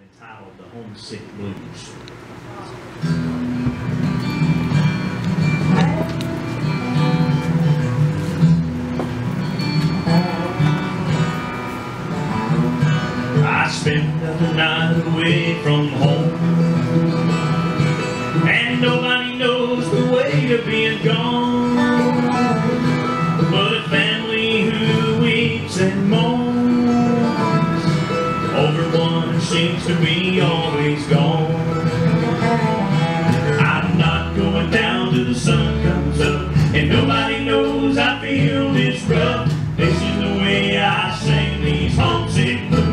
entitled The Homesick Blues. I spent another night away from home, and nobody knows the way of being gone, but a family who weeps and moans over one who seems to be always gone. I'm not going down till the sun comes up, and nobody knows I feel this rough. This is the way I sing these homesick blues.